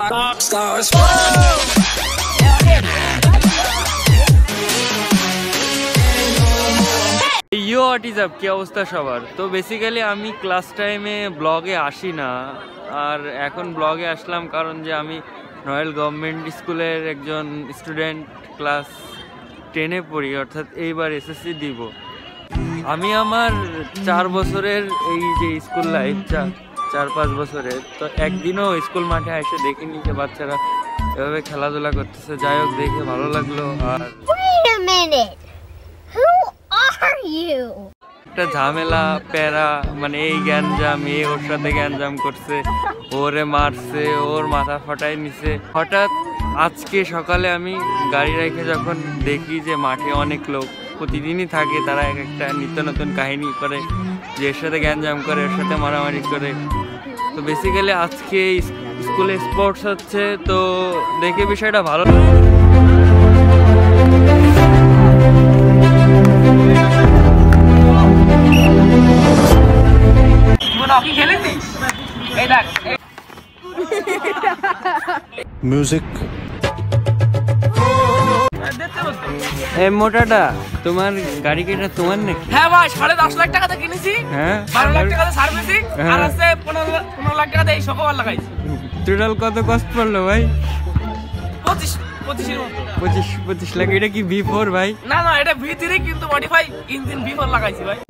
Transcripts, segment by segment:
Yo what is up, কি অবস্থা সবার? তো বেসিক্যালি আমি ক্লাস টাইমে ব্লগে আসি না, আর এখন ব্লগে আসলাম কারণ যে আমি রয়্যাল গভর্নমেন্ট স্কুলের একজন স্টুডেন্ট, ক্লাস 10-এ পড়ি, অর্থাৎ এইবার এসএসসি দিব। আমি আমার 4 বছরের এই যে স্কুল লাইফ, 4-5 বছরের, তো একদিনও স্কুল মাঠে এসে দেখিনি যে বাচ্চারা এভাবে খেলাধুলা করতেছে। যাই হোক, দেখে ভালো লাগলো। আর একটা ঝামেলা প্যারা, মানে এই গ্যাঞ্জাম, ওর সাথে গ্যাঞ্জাম করছে, ওরে মারছে, ওর মাথা ফাটাই নিছে। হঠাৎ আজকে সকালে আমি গাড়ি রেখে যখন দেখি যে মাঠে অনেক লোক প্রতিদিনই থাকে, তারা এক একটা নিত্য নতুন কাহিনী করে, যে এর সাথে গ্যাঞ্জাম করে, এর সাথে মারামারি করে। তো বেসিক্যালি আজকে স্কুলে স্পোর্টস হচ্ছে, তো দেখে বিষয়টা ভালো। মিউজিক। মোটাটা তোমার গাড়ি কেটা তোমার নাকি? হ্যাঁ ভাই, 10.5 লাখ টাকাতে কিনেছি। হ্যাঁ, 12 লাখ টাকাতে সার্ভিসিং, আর আছে 15 লাখ টাকাতে এই সকল লাগাইছি। টোটাল কত কস্ট পড়লো ভাই? 25 এর মতো। 25 লাখ। এটা কি V4 ভাই? না না, এটা V3 কিন্তু মডিফাই ইঞ্জিন V4 লাগাইছি ভাই।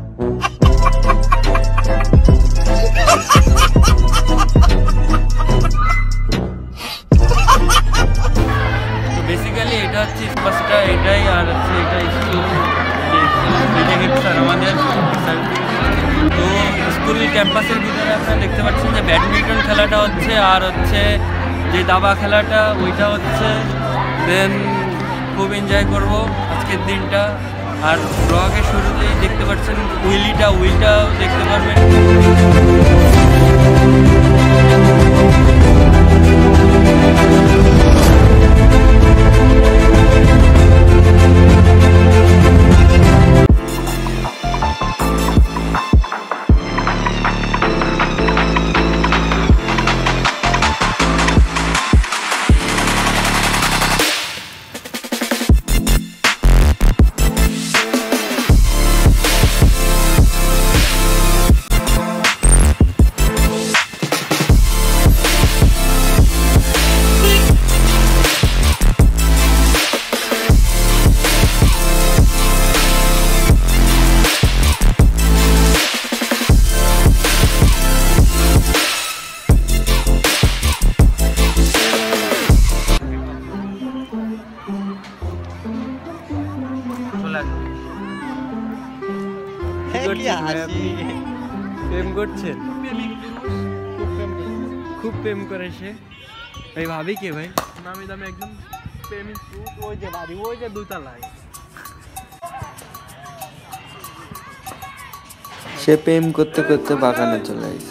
তো বেসিক্যালি এটা হচ্ছে স্পষ্ট, এটাই আর হচ্ছে এটা স্কুল, আমাদের। তো স্কুল ক্যাম্পাসের ভিতরে আপনারা দেখতে পাচ্ছেন যে ব্যাডমিন্টন খেলাটা হচ্ছে, আর হচ্ছে যে দাবা খেলাটা ওইটা হচ্ছে। দেন খুব এনজয় করব আজকের দিনটা। আর ব্লগের শুরুতেই দেখতে পাচ্ছেন উইলটাও দেখতে পারবেন। প্রেম করছেন? খুব প্রেম করে সে ভাই। ভাবি কে ভাই? নামি দামি একদম প্রেমিক। ওই যে বাড়ি, ওই যে 2 তলায়। সে প্রেম করতে করতে বাগানে চলে আসে।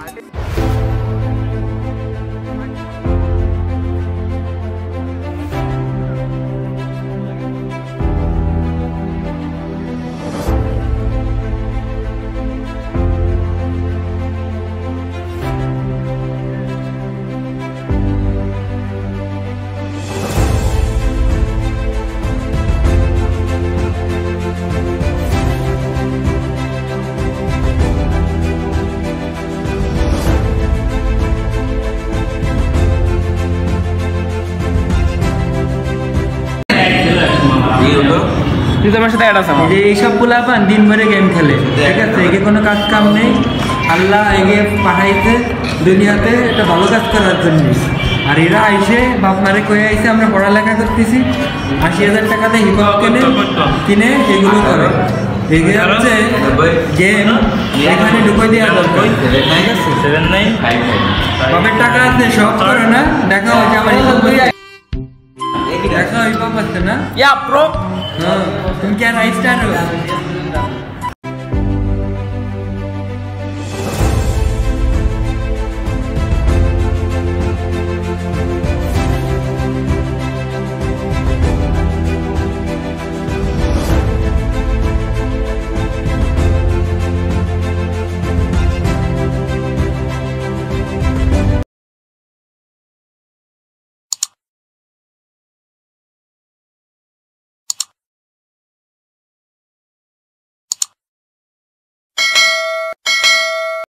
এইসব পোলাপান দিন ভরে গেম খেলে, ঠিক আছে? একে কোনো কাজ কাম নেই। আল্লাহ এগে পাঠাইছে দুনিয়াতে একটা ভালো কাজ করার জন্য, আর এরা আইসে বাপ মারে কয়ে আইসে আমরা পড়ালেখা করতেছি, 80,000 টাকাতে হিপহপ কিনে এগুলো করে। এগে হচ্ছে গেম এখানে ঢুকে দেওয়া দরকার, ঠিক আছে? বাপের টাকা আছে, সব করে না। দেখা হয়েছে আমার হিসাব বই, দেখা হিপহপ আছে না? Yeah bro. हाँ, तुम क्या राइस स्टार हो?